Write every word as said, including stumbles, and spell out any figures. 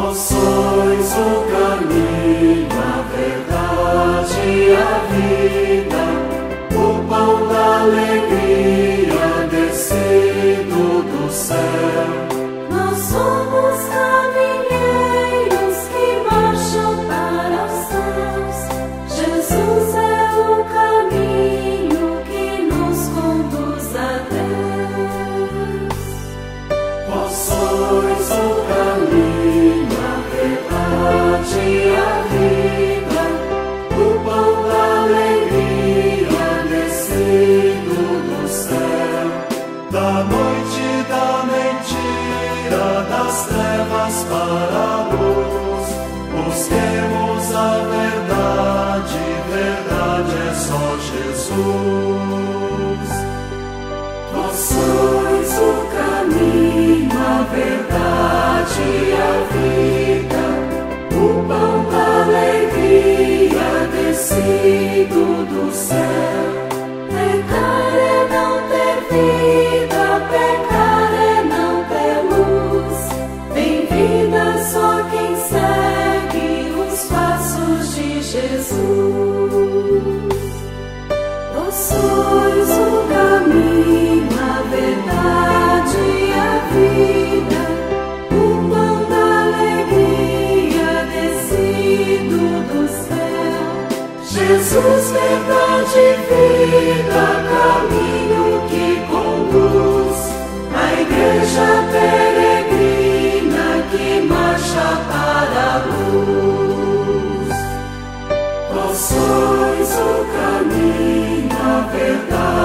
Vós sois o caminho, a verdade e a vida, o pão da alegria descido do céu. Nós somos caminheiros que marcham para os céus. Jesus é o caminho que nos conduz a Deus. Vós sois o caminho, a verdade e a vida, o pão da alegria descido do céu. Da noite e da mentira, das trevas para a luz, busquemos a verdade, verdade é só Jesus. Vós sois o caminho, a verdade e a vida, o pão da alegria descido do céu. Pecar é não ter vida, pecar é não ter luz. Bem-vinda só quem segue os passos de Jesus. Vós sois o caminho, a verdade e a vida, o pão da alegria descido do céu. Jesus, verdade e vida, caminho que conduz, a igreja peregrina que marcha para a luz. Vós sois o caminho, a verdade